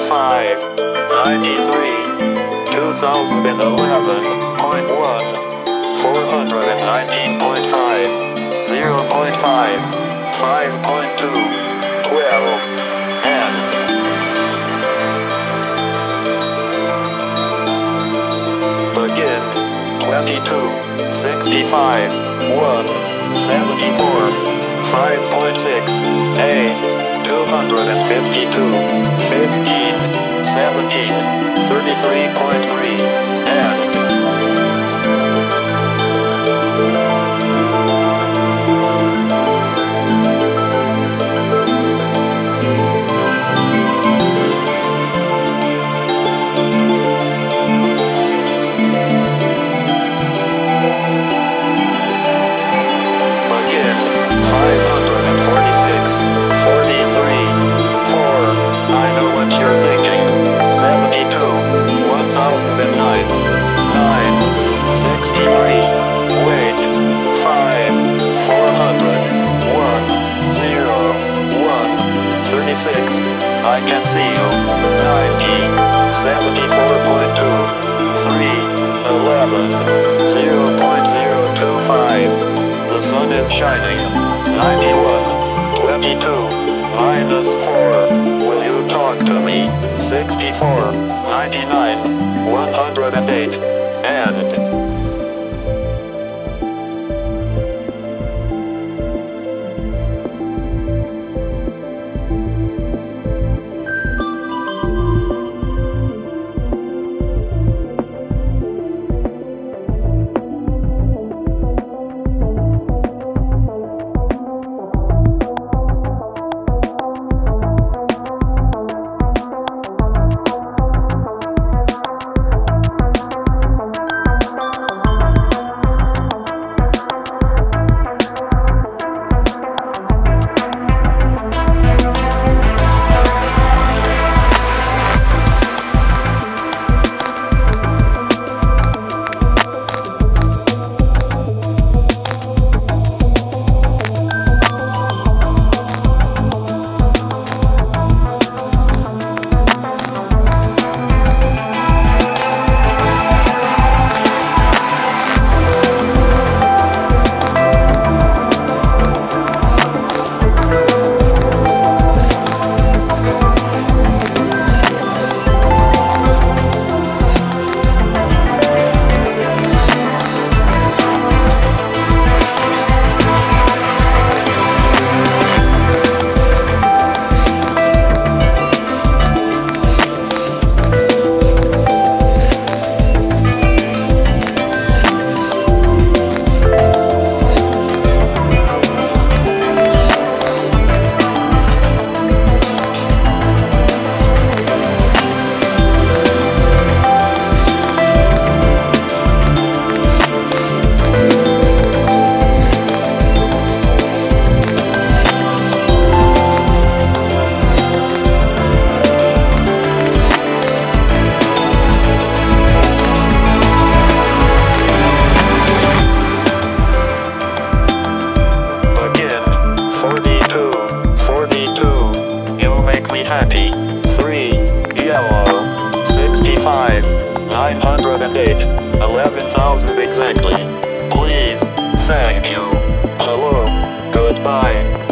419.5, 0.5, 5.2, 12, and begin. 22, 65, 1, 74, 5.6, A, 252, 15, 17, 33.3, and I can see you. 90, 74.2, 3, 11, 0.025. The sun is shining. 91, 22, minus 4. Will you talk to me? 64, 99, 108, and happy. 3, yellow. 65, 908, 11,000 exactly. Please, thank you. Hello, goodbye.